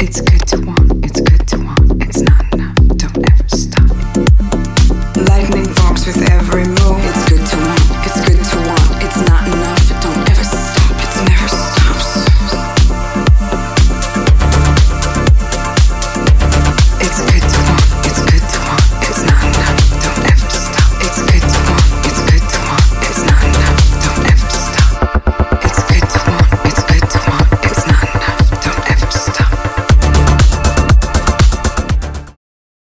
It's good to want, it's good to want, it's not enough, don't ever stop. Lightning forms with every